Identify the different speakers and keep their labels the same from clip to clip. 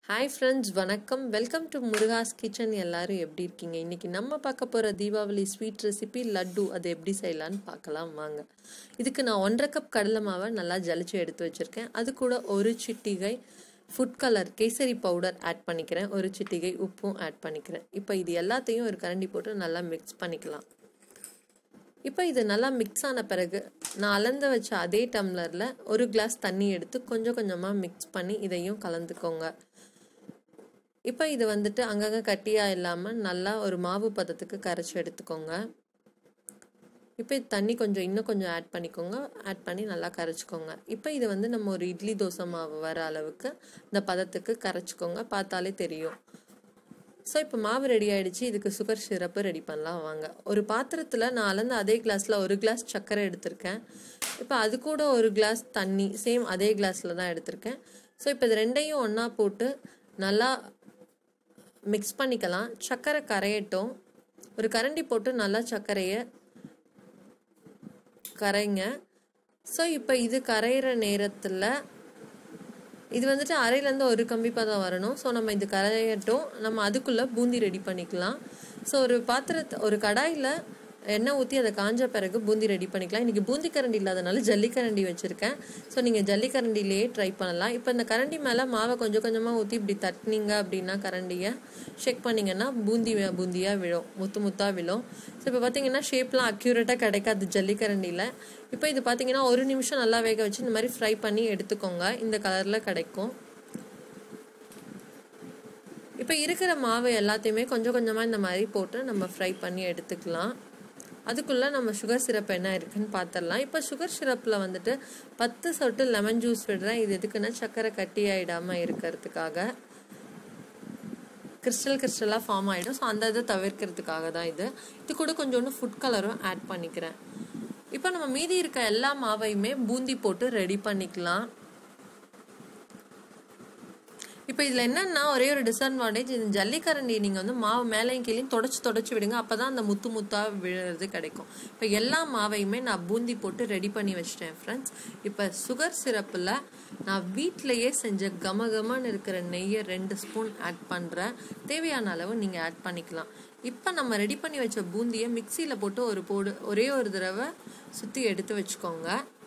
Speaker 1: Hi friends, வணக்கம். Welcome to Murugas kitchen. எல்லாரும் எப்படி இருக்கீங்க? இன்னைக்கு நம்ம பார்க்க போகிற தீபாவளி ஸ்வீட் ரெசிபி லட்டு. அது எப்படி செய்யலான்னு பார்க்கலாம் வாங்க. இதுக்கு நான் 1.5 கப் கடலை மாவை நல்லா ஜலிச்சு எடுத்து வச்சுருக்கேன். அது கூட ஒரு சிட்டிகை food colour kesari powder add பண்ணிக்கிறேன். ஒரு சிட்டிகை உப்பும் ஆட் பண்ணிக்கிறேன். இப்போ இது எல்லாத்தையும் ஒரு கரண்டி போட்டு நல்லா மிக்ஸ் பண்ணிக்கலாம். இப்போ இது நல்லா மிக்ஸ் ஆன பிறகு நான் அளந்து வச்ச அதே டம்ளரில் ஒரு கிளாஸ் தண்ணி எடுத்து கொஞ்சம் கொஞ்சமாக மிக்ஸ் பண்ணி இதையும் கலந்துக்கோங்க. இப்போ இது அங்கங்கே கட்டியாக இல்லாமல் நல்லா ஒரு மாவு பதத்துக்கு கரைச்சி எடுத்துக்கோங்க. இப்போ இது தண்ணி இன்னும் கொஞ்சம் ஆட் பண்ணிக்கோங்க. ஆட் பண்ணி நல்லா கரைச்சிக்கோங்க. இப்போ இது நம்ம ஒரு இட்லி தோசை மாவு வர அளவுக்கு இந்த பதத்துக்கு கரைச்சிக்கோங்க. பார்த்தாலே தெரியும். ஸோ இப்போ மாவு ரெடி ஆகிடுச்சு. இதுக்கு சுகர் சிரப்பு ரெடி பண்ணலாம் வாங்க. ஒரு பாத்திரத்தில் நான் அளந்து அதே கிளாஸில் ஒரு கிளாஸ் சர்க்கரை எடுத்திருக்கேன். இப்போ அது கூட ஒரு கிளாஸ் தண்ணி சேம் அதே கிளாஸில் தான் எடுத்திருக்கேன். ஸோ இப்போ இது ரெண்டையும் ஒன்றா போட்டு நல்லா மிக்ஸ் பண்ணிக்கலாம். சர்க்கரை கரையட்டும். ஒரு கரண்டி போட்டு நல்லா சர்க்கரையை கரைங்க. ஸோ இப்போ இது கரையிற நேரத்தில் இது அரையிலேருந்து ஒரு கம்பி பதம் வரணும். ஸோ நம்ம இது கரையட்டும். நம்ம அதுக்குள்ளே பூந்தி ரெடி பண்ணிக்கலாம். ஸோ ஒரு கடாயில் எண்ணெய் ஊற்றி அதை காஞ்ச பிறகு பூந்தி ரெடி பண்ணிக்கலாம். இன்றைக்கி பூந்தி கரண்டி இல்லாதனால ஜல்லிக்கரண்டி வச்சுருக்கேன். ஸோ நீங்கள் ஜல்லிக்கரண்டிலேயே ட்ரை பண்ணலாம். இப்போ இந்த கரண்டி மேலே மாவை கொஞ்சம் கொஞ்சமாக ஊற்றி இப்படி தட்டினீங்க அப்படின்னா கரண்டியை ஷேக் பண்ணிங்கன்னா பூந்தியாக விழும், முத்தாக விழும். ஸோ இப்போ பார்த்தீங்கன்னா ஷேப்லாம் அக்யூரேட்டாக கிடைக்காது ஜல்லிக்கரண்டியில். இப்போ இது பார்த்தீங்கன்னா 1 நிமிஷம் நல்லா வேக வச்சு இந்த மாதிரி ஃப்ரை பண்ணி எடுத்துக்கோங்க. இந்த கலரில் கிடைக்கும். இப்போ இருக்கிற மாவு எல்லாத்தையுமே கொஞ்சம் கொஞ்சமாக இந்த மாதிரி போட்டு நம்ம ஃப்ரை பண்ணி எடுத்துக்கலாம். அதுக்குள்ளே நம்ம சுகர் சிரப் என்ன இருக்குன்னு பார்த்துடலாம். இப்போ சுகர் சிரப்பில் 10 சொட்டு லெமன் ஜூஸ் விடுறேன். இது எதுக்குன்னா சர்க்கரை கட்டி ஆகிடாமல் இருக்கிறதுக்காக. கிறிஸ்டலாக ஃபார்ம் ஆகிடும். ஸோ அந்த இதை தவிர்க்கிறதுக்காக தான் இது கூட கொஞ்சோண்டு ஃபுட் கலரும் ஆட் பண்ணிக்கிறேன். இப்போ நம்ம மீதி இருக்க எல்லா மாவையுமே பூந்தி போட்டு ரெடி பண்ணிக்கலாம். இப்போ இதில் என்னென்னா ஒரே ஒரு டிஸ்அட்வான்டேஜ், இந்த ஜல்லிக்கரண்டி நீங்கள் மாவு மேலேயும் கீழேயும் தொடச்சி விடுங்க. அப்போ தான் அந்த முத்தாக விழுறது கிடைக்கும். இப்போ எல்லா மாவையுமே நான் பூந்தி போட்டு ரெடி பண்ணி வச்சிட்டேன் ஃப்ரெண்ட்ஸ். இப்போ சுகர் சிரப்பில் நான் வீட்டிலையே செஞ்ச கமகமன்னு இருக்கிற நெய்யை 2 ஸ்பூன் ஆட் பண்ணுறேன். தேவையான அளவு நீங்கள் ஆட் பண்ணிக்கலாம். இப்போ நம்ம ரெடி பண்ணி வச்ச பூந்தியை மிக்சியில் போட்டு ஒரே ஒரு தடவை சுற்றி எடுத்து வச்சுக்கோங்க.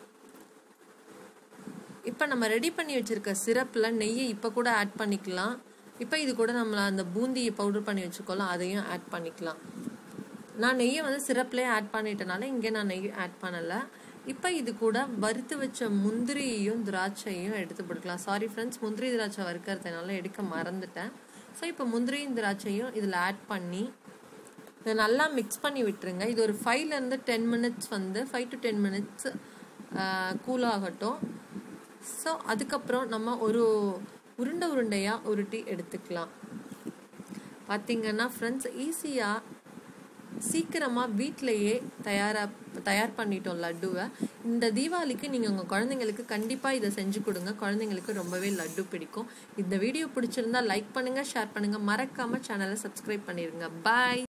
Speaker 1: இப்போ நம்ம ரெடி பண்ணி வச்சுருக்க சிரப்பில் நெய்யை இப்போ கூட ஆட் பண்ணிக்கலாம். இப்போ இது கூட நம்மளை அந்த பூந்தியை பவுடர் பண்ணி வச்சுக்கோலாம், அதையும் ஆட் பண்ணிக்கலாம். நான் நெய்யை சிரப்லேயே ஆட் பண்ணிட்டனால இங்கே நான் நெய் ஆட் பண்ணலை. இப்போ இது கூட வறுத்து வச்ச முந்திரியையும் திராட்சையும் எடுத்து போட்டுக்கலாம். சாரி ஃப்ரெண்ட்ஸ், முந்திரி திராட்சை வறுக்கிறதுனால எடுக்க மறந்துட்டேன். ஸோ இப்போ முந்திரியும் திராட்சையும் இதில் ஆட் பண்ணி இதை நல்லா மிக்ஸ் பண்ணி விட்டுருங்க. இது ஒரு 5 to 10 மினிட்ஸ் கூல் ஆகட்டும். ஸோ அதுக்கப்புறம் நம்ம ஒரு உருண்டையாக உருட்டி எடுத்துக்கலாம். பார்த்திங்கன்னா ஃப்ரெண்ட்ஸ், ஈஸியாக சீக்கிரமாக வீட்டிலையே தயார் பண்ணிட்டோம் லட்டுவை. இந்த தீபாவளிக்கு நீங்கள் உங்கள் குழந்தைங்களுக்கு கண்டிப்பாக இதை செஞ்சு கொடுங்க. குழந்தைங்களுக்கு ரொம்பவே லட்டு பிடிக்கும். இந்த வீடியோ பிடிச்சிருந்தா லைக் பண்ணுங்கள், ஷேர் பண்ணுங்கள். மறக்காமல் சேனலை சப்ஸ்கிரைப் பண்ணிடுங்க. பாய்.